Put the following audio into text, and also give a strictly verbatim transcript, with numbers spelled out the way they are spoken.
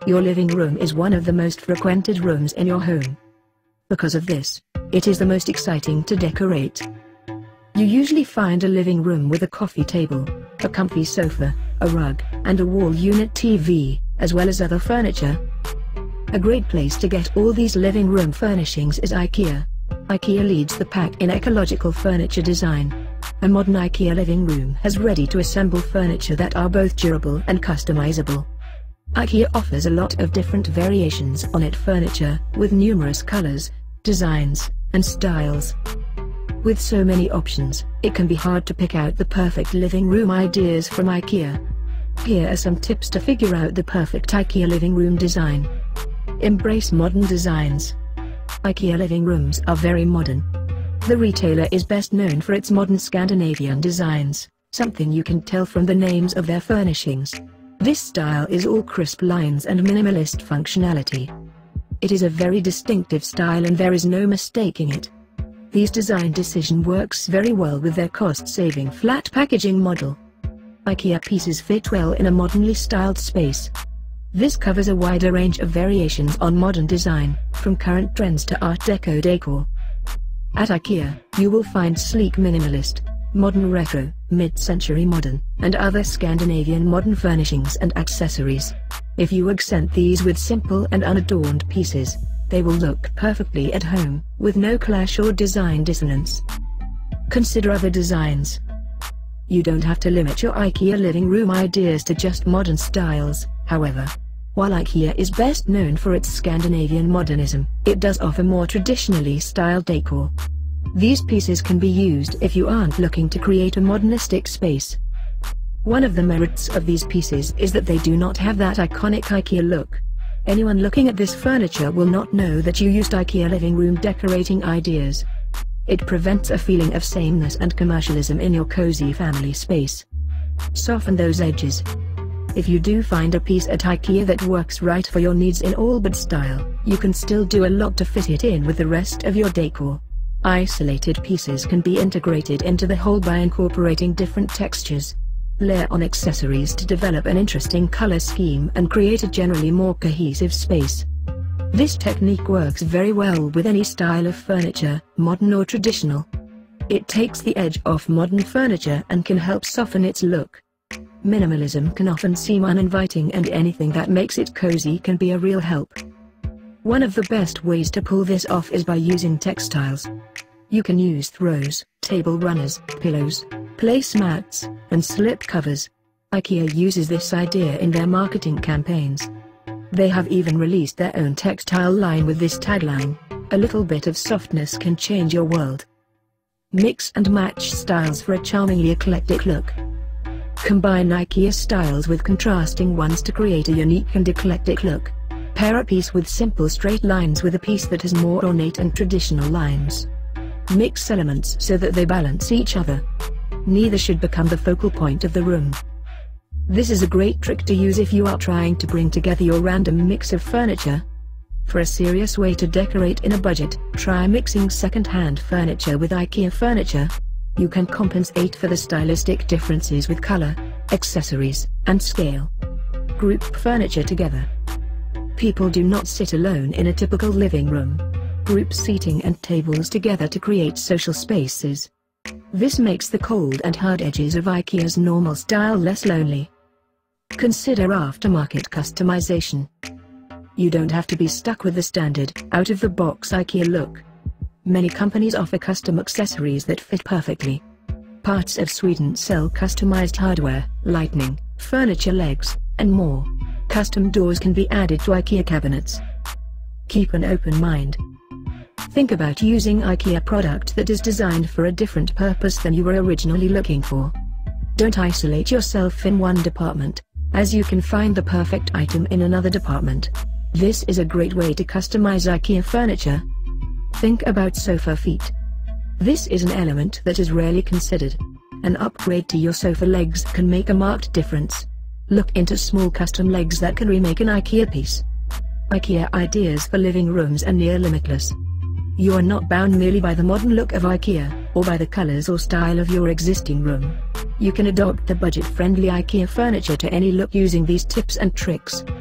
Your living room is one of the most frequented rooms in your home. Because of this, it is the most exciting to decorate. You usually find a living room with a coffee table, a comfy sofa, a rug, and a wall unit T V, as well as other furniture. A great place to get all these living room furnishings is IKEA. IKEA leads the pack in ecological furniture design. A modern IKEA living room has ready-to-assemble furniture that are both durable and customizable. IKEA offers a lot of different variations on its furniture, with numerous colors, designs, and styles. With so many options, it can be hard to pick out the perfect living room ideas from IKEA. Here are some tips to figure out the perfect IKEA living room design. Embrace modern designs. IKEA living rooms are very modern. The retailer is best known for its modern Scandinavian designs, something you can tell from the names of their furnishings. This style is all crisp lines and minimalist functionality. It is a very distinctive style and there is no mistaking it. These design decision works very well with their cost-saving flat packaging model. IKEA pieces fit well in a modernly styled space. This covers a wider range of variations on modern design, from current trends to Art Deco decor. At IKEA, you will find sleek minimalist, modern retro, mid-century modern, and other Scandinavian modern furnishings and accessories. If you accent these with simple and unadorned pieces, they will look perfectly at home, with no clash or design dissonance. Consider other designs. You don't have to limit your IKEA living room ideas to just modern styles, however. While IKEA is best known for its Scandinavian modernism, it does offer more traditionally styled decor. These pieces can be used if you aren't looking to create a modernistic space. One of the merits of these pieces is that they do not have that iconic IKEA look. Anyone looking at this furniture will not know that you used IKEA living room decorating ideas. It prevents a feeling of sameness and commercialism in your cozy family space. Soften those edges. If you do find a piece at IKEA that works right for your needs in all but style, you can still do a lot to fit it in with the rest of your decor. Isolated pieces can be integrated into the whole by incorporating different textures. Layer on accessories to develop an interesting color scheme and create a generally more cohesive space. This technique works very well with any style of furniture, modern or traditional. It takes the edge off modern furniture and can help soften its look. Minimalism can often seem uninviting and anything that makes it cozy can be a real help. One of the best ways to pull this off is by using textiles. You can use throws, table runners, pillows, placemats, and slip covers. IKEA uses this idea in their marketing campaigns. They have even released their own textile line with this tagline: "A little bit of softness can change your world." Mix and match styles for a charmingly eclectic look. Combine IKEA styles with contrasting ones to create a unique and eclectic look. Pair a piece with simple straight lines with a piece that has more ornate and traditional lines. Mix elements so that they balance each other. Neither should become the focal point of the room. This is a great trick to use if you are trying to bring together your random mix of furniture. For a serious way to decorate in a budget, try mixing second-hand furniture with IKEA furniture. You can compensate for the stylistic differences with color, accessories, and scale. Group furniture together. People do not sit alone in a typical living room. Group seating and tables together to create social spaces. This makes the cold and hard edges of IKEA's normal style less lonely. Consider aftermarket customization. You don't have to be stuck with the standard, out-of-the-box IKEA look. Many companies offer custom accessories that fit perfectly. Parts of Sweden sell customized hardware, lighting, furniture legs, and more. Custom doors can be added to IKEA cabinets. Keep an open mind. Think about using IKEA product that is designed for a different purpose than you were originally looking for. Don't isolate yourself in one department, as you can find the perfect item in another department. This is a great way to customize IKEA furniture. Think about sofa feet. This is an element that is rarely considered. An upgrade to your sofa legs can make a marked difference. Look into small custom legs that can remake an IKEA piece. IKEA ideas for living rooms are near limitless. You are not bound merely by the modern look of IKEA, or by the colors or style of your existing room. You can adopt the budget-friendly IKEA furniture to any look using these tips and tricks.